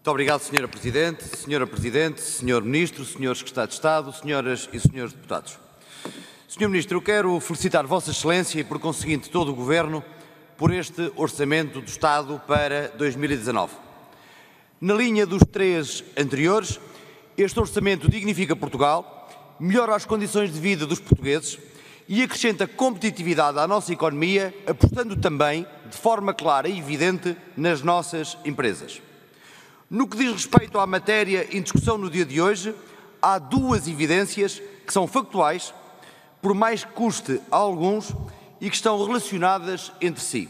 Muito obrigado, Sra. Presidente, Sr. Ministro, Srs. Secretários de Estado, Senhoras e Senhores Deputados. Sr. Ministro, eu quero felicitar Vossa Excelência e, por conseguinte, todo o Governo por este Orçamento do Estado para 2019. Na linha dos três anteriores, este Orçamento dignifica Portugal, melhora as condições de vida dos portugueses e acrescenta competitividade à nossa economia, apostando também, de forma clara e evidente, nas nossas empresas. No que diz respeito à matéria em discussão no dia de hoje, há duas evidências que são factuais, por mais que custe a alguns, e que estão relacionadas entre si.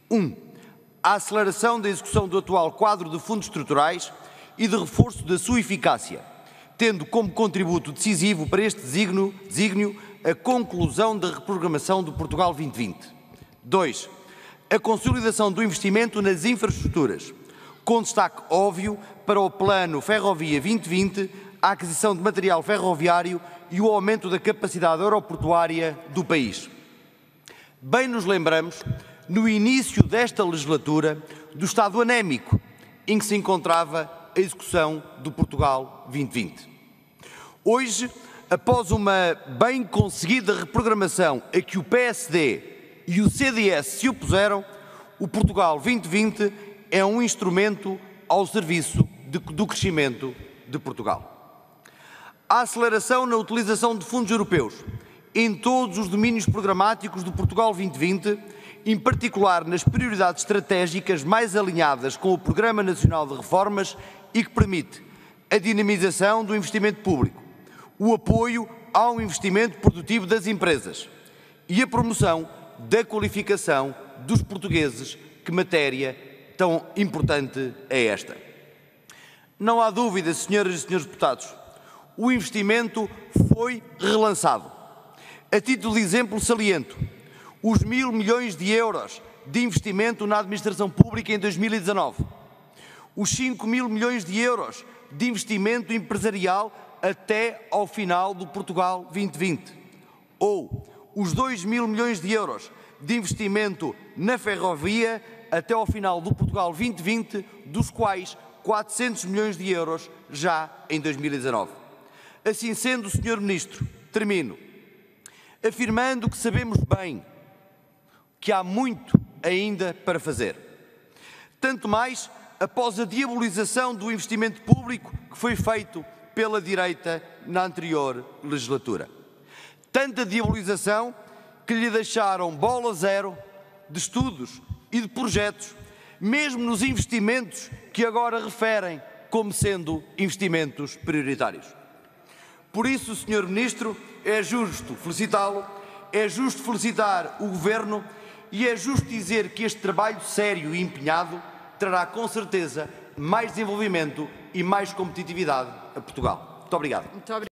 A aceleração da execução do atual quadro de fundos estruturais e de reforço da sua eficácia, tendo como contributo decisivo para este desígnio a conclusão da reprogramação do Portugal 2020. 2. A consolidação do investimento nas infraestruturas, com destaque óbvio para o Plano Ferrovia 2020, a aquisição de material ferroviário e o aumento da capacidade aeroportuária do país. Bem nos lembramos, no início desta legislatura, do estado anémico em que se encontrava a execução do Portugal 2020. Hoje, após uma bem conseguida reprogramação a que o PSD e o CDS se opuseram, o Portugal 2020 é um instrumento ao serviço do crescimento de Portugal. A aceleração na utilização de fundos europeus em todos os domínios programáticos do Portugal 2020, em particular nas prioridades estratégicas mais alinhadas com o Programa Nacional de Reformas e que permite a dinamização do investimento público, o apoio ao investimento produtivo das empresas e a promoção da qualificação dos portugueses, que matéria tão importante é esta. Não há dúvida, senhoras e senhores deputados, o investimento foi relançado. A título de exemplo saliento, os 1.000 milhões de euros de investimento na administração pública em 2019, os 5.000 milhões de euros de investimento empresarial até ao final do Portugal 2020, ou os 2.000 milhões de euros de investimento na ferrovia até ao final do Portugal 2020, dos quais 400 milhões de euros já em 2019. Assim sendo, Sr. Ministro, termino afirmando que sabemos bem que há muito ainda para fazer. Tanto mais após a diabolização do investimento público que foi feito pela direita na anterior legislatura. Tanta diabolização que lhe deixaram bola zero de estudos e de projetos, mesmo nos investimentos que agora referem como sendo investimentos prioritários. Por isso, Sr. Ministro, é justo felicitá-lo, é justo felicitar o Governo e é justo dizer que este trabalho sério e empenhado trará com certeza mais desenvolvimento e mais competitividade a Portugal. Muito obrigado.